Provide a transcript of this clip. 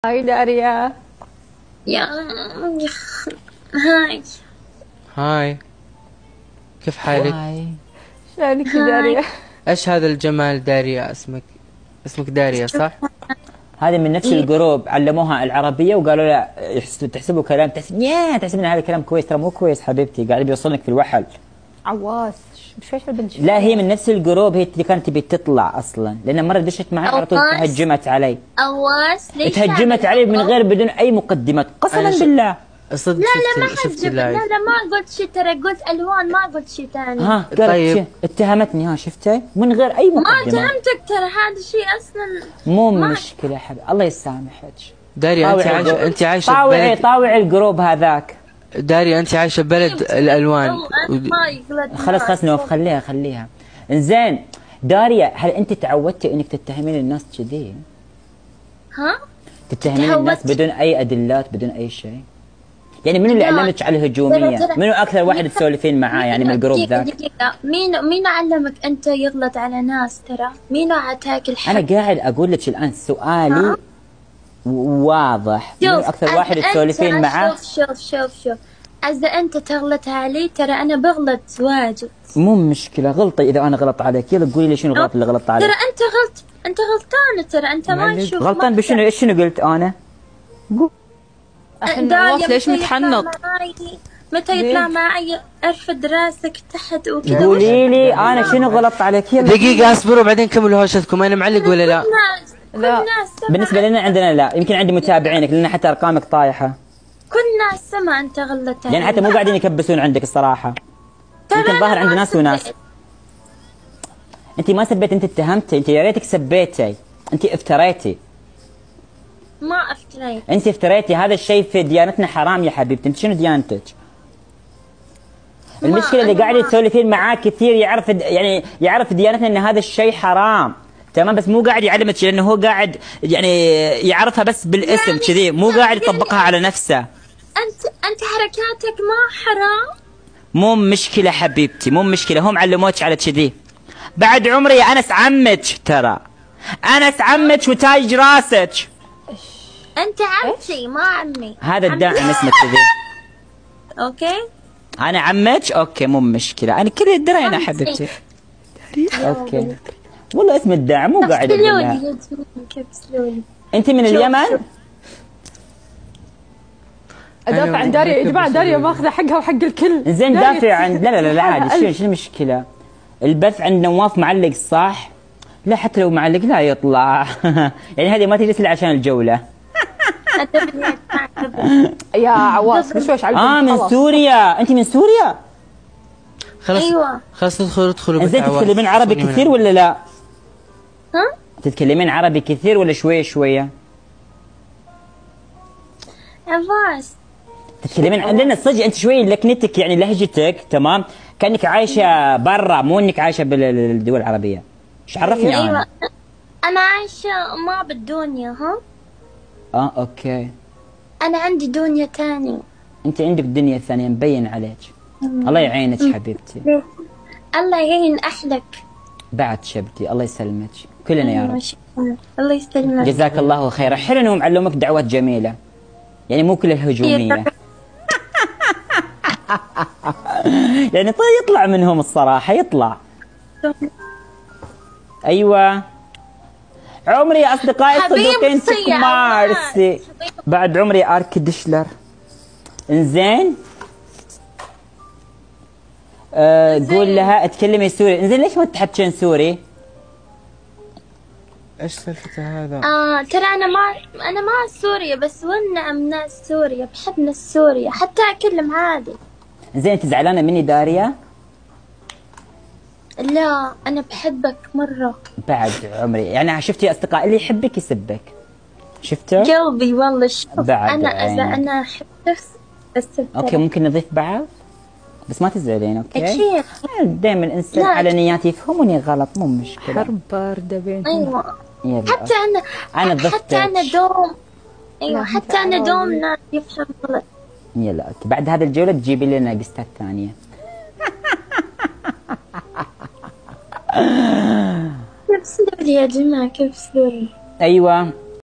هاي داريا. يا هاي. هاي، كيف حالك؟ هاي. شلونك يا داريا؟ ايش هذا الجمال داريا؟ اسمك داريا صح؟ هذه من نفس الجروب علموها العربيه وقالوا لا تحسبوا كلام تحسب ان هذا كلام كويس، ترى مو كويس حبيبتي، قاعد بيوصلك في الوحل. عواس مش ايش البنت؟ لا هي من نفس الجروب، هي اللي كانت تبي تطلع اصلا، لان مره دشت معي على طول تهجمت علي. أواس ليش تهجمت علي من غير بدون اي مقدمات قسما بالله. صدق لا شفت لا اللايف. ما قلت شيء، ترى قلت الوان، ما قلت شيء ثاني. ها طيب. اتهمتني، ها شفتي من غير اي ما مقدمات. اتهمتك، ترى هذا شيء اصلا مو مشكله حبيبي، الله يسامحك. داريا انت عايشه طاوعي ببلد. طاوعي الجروب هذاك. داريا انت عايشه ببلد الالوان. ما يغلط. خلاص نوف، خليها. انزين داريا، هل انت تعودتي انك تتهمين الناس كذي؟ ها؟ تتهمين الناس بدون اي ادلات، بدون اي شيء؟ يعني منو اللي علمك على الهجوميه؟ منو اكثر واحد تسولفين معاه يعني من الجروب ذاك؟ دقيقة، مين علمك انت يغلط على ناس؟ ترى مين اعطاك الحق؟ انا قاعد اقول لك الان سؤالي واضح. منو اكثر واحد تسولفين معاه؟ شوف إذا أنت تغلط علي ترى أنا بغلط واجد. مو مشكلة، غلطي إذا أنا غلط عليك، يلا قولي لي شنو الغلط اللي غلطت عليك. ترى أنت غلطان، ترى أنت ما تشوف. غلطان بشنو؟ إيش شنو قلت أنا؟ نواف ليش متحنط؟ متى يطلع معي ارفد راسك تحت وكذا. قولي لي أنا شنو غلطت عليك؟ يلا دقيقة اصبروا بعدين كملوا هوشتكم. انا معلق ولا لا؟ لا. بالنسبة لنا عندنا لا، يمكن عندي متابعينك لأن حتى أرقامك طايحة. كل ناس سمع أنت غلطت علي. يعني حتى مو قاعدين يكبسون عندك الصراحة. يمكن ظاهر عند ناس وناس. أنت ما سبيت، أنت اتهمتي، أنت يا ريتك سبيتي، أنت افتريتي. ما افتريت. أنت افتريتي، هذا الشيء في ديانتنا حرام يا حبيبتي. أنت شنو ديانتك؟ المشكلة اللي قاعد تسولفين معاه كثير يعرف ديانتنا أن هذا الشيء حرام. تمام، بس مو قاعد يعلمك لانه هو قاعد يعني يعرفها بس بالاسم كذي، مو قاعد يطبقها على نفسه. انت حركاتك ما حرام؟ مو مشكله حبيبتي، مو مشكله، هم علموك على كذي. بعد عمري يا انس عمك، ترى انس عمك وتاج راسك. انت عمتي ما عمي. هذا الداعم اسمه كذي. اوكي انا عمك، اوكي مو مشكله، انا كل الدرينا حبيبتي. اوكي والله اسم الداعم مو قاعد اقول. انت من اليمن؟ ادافع عن داريا يا جماعه، داريا ماخذه حقها وحق الكل. زين دافع عن لا عادي. شو المشكله؟ البث عند نواف معلق صح؟ لا حتى لو معلق لا يطلع. يعني هذه ما تجلس الا عشان الجوله. يا عواص بشويش على من سوريا، انت من سوريا؟ خلاص ايوه خلاص ادخلوا زين تتكلمين عربي كثير ولا لا؟ ها؟ تتكلمين عربي كثير ولا شويه؟ عباس تتكلمين عندنا صدق انت شوي لكنتك يعني لهجتك تمام كانك عايشه برا، مو انك عايشه بالدول العربيه. ايش عرفني ايوه انا؟ انا عايشه ما بالدنيا. ها اوكي. انا عندي دنيا تاني. انت عندك دنيا ثانيه مبين عليك. الله يعينك حبيبتي. الله يعين اهلك بعد شبتي، الله يسلمك كلنا يا رب. الله يسلمك. جزاك الله خيرا. حلو انهم علموك دعوات جميله، يعني مو كلها هجوميه. يعني طيب يطلع منهم الصراحه، يطلع. ايوه عمري يا اصدقائي الصدوقين تكمارسي. بعد عمري ارك دشلر. انزين قول لها اتكلمي سوري. انزين ليش ما تحكين سوري؟ ايش سالفته هذا؟ ترى انا ما سوريا، بس والنعم ناس سوريا، بحب ناس سوريا حتى اكلم عادي. زين انت زعلانه مني داريا؟ لا انا بحبك مره. بعد عمري يعني شفتي يا اصدقائي اللي يحبك يسبك. شفته؟ قلبي والله شوف بعد اذا انا احب نفسي بس. اوكي ممكن نضيف بعض بس ما تزعلين. اوكي اكيد دائما الانسان على نياتي يفهموني غلط، مو مشكله. حرب بارده بينهم. ايوه يلا. انا ضفتك. حتى انا دوم. ايوه حتى انا دوم ناس يفهم غلط. يلا اوكي بعد هذا الجوله تجيبي لنا قستات ثانيه. كيف سلولي يا جماعه، كيف سلولي؟ ايوه